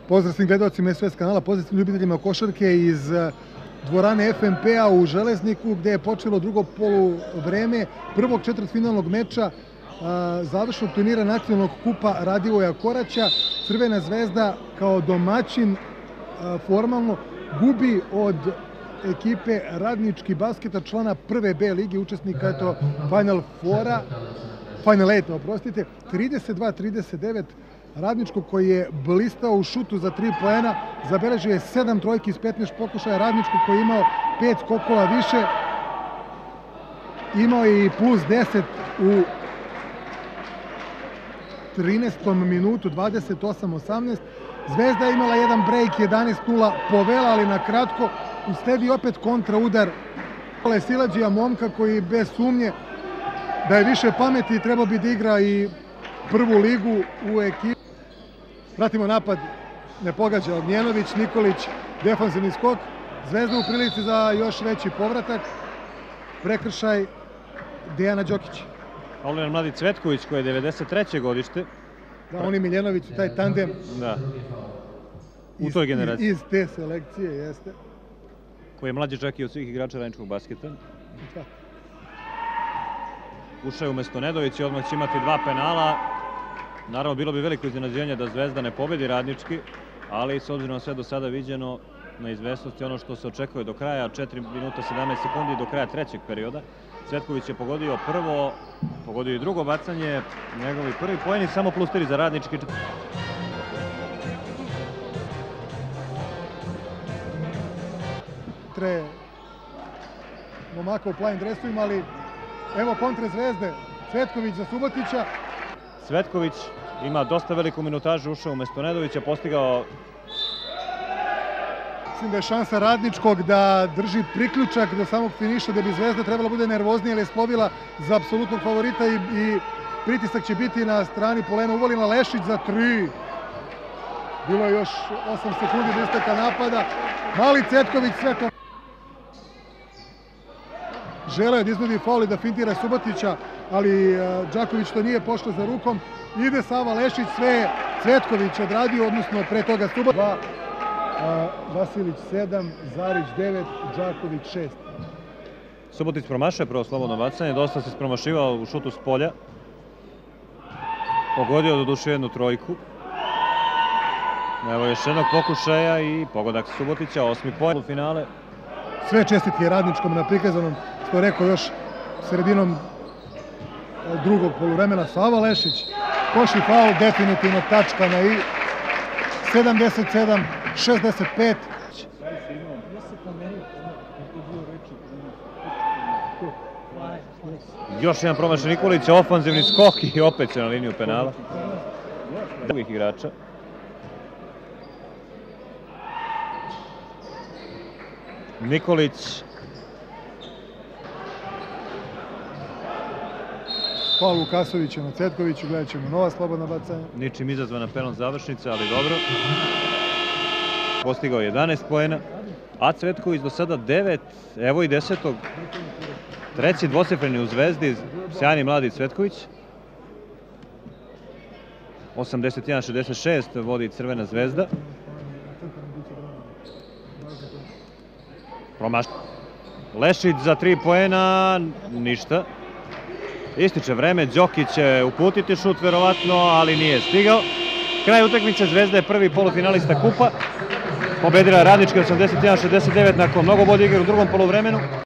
Pozdrav svim gledalcima SOS kanala, pozdrav svim ljubiteljima košarke iz dvorane FNP-a u Železniku, gde je počelo drugo poluvreme prvog četvrtfinalnog meča završnog turnira nacionalnog kupa Radivoja Koraća. Crvena zvezda kao domaćin formalno gubi od ekipe Radnički basketa, člana prve B lige, učesnika je to Final 8, oprostite, 32-39. Radničko, koji je blistao u šutu za 3 poena, zabeležio je 7 trojki iz 15 pokušaja. Radničko, koji je imao 5 skokova više, imao je i plus 10 u 13. minutu, 28-18. Zvezda je imala jedan break, 11-0, povela, ali na kratko. Usledi opet kontraudar silađija momka, koji bez sumnje da je više pameti trebao bi da igra i prvu ligu u ekipi. Pratimo napad, ne pogađa Ognjenović, Nikolić, defanzivni skok. Zvezda u prilici za još veći povratak. Prekršaj Dejana Đokića. Fauliran mladi Cvetković, koji je 93. godište. Da, on i Miljanović, taj tandem. Da. U toj generaciji. Iz te selekcije, jeste. Koji je mlađi čak i od svih igrača Radničkog basketa. Ušao je umesto Nedovića i odmah će imati 2 penala. Naravno, bilo bi veliko iznenađenje da Zvezda ne pobedi Radnički, ali s obzirom na sve do sada viđeno, na izvesnosti ono što se očekuje do kraja, 4 minuta 17 sekundi do kraja trećeg perioda. Cvetković je pogodio prvo, pogodio i drugo bacanje, njegovi prvi poeni, samo plus 3 za Radnički. Momaka u plavim dresovima, ali evo kontre Zvezde, Cvetković za Subotića. Cvetković ima dosta veliku minutažu, ušao umesto Nedovića, postigao... Mislim da je šansa Radničkog da drži priključak do samog finiša, da bi Zvezda trebala bude nervoznija, ali je splovila za apsolutnog favorita i pritisak će biti na strani polena. Uvolina Lešić za 3. Bilo je još 8 sekundi do isteka napada. Mali Cvetković sve to... Želeo je da izvodi faul i da fintira Subotića, ali Đaković to nije pošlo za rukom. Ide Sava Lešić, sve Cvetković odradio, odnosno pre toga Subotić 2, Vasilić 7, Zarić 9, Đaković 6. Subotić promašao je prvo slobodno bacanje, dosta se promašivao u šutu s polja. Pogodio do duše jednu trojku. Evo još jednog pokušaja i pogodak Subotića, 8. poen u finale. Sve čestitke Radničkom na prikazanom, što je rekao još sredinom drugog poluvremena. Sava Lešić, koš i faul, definitivno tačka na i. 77-65. Još jedan promašaj Nikolića, ofanzivni skok i opet će na liniju penala. Drugih igrača. Nikolić. Faul Vukasovića na Cvetkoviću, gledat ćemo nova slobodna bacanja. Ničim izazvana penal završnica, ali dobro. Postigao 11 poena, a Cvetković do sada 9, evo i 10. Treći dvocifreni u Zvezdi, sjajni mladi Cvetković. 81-66 vodi Crvena zvezda. Lešić za 3 poena, ništa. Ističe vreme, Đokić će uputiti šut verovatno, ali nije stigao. Kraj utakmice, Zvezda je prvi polufinalista kupa. Pobedila Radnički 81-69 nakon mnogo bolje igre u drugom poluvremenu.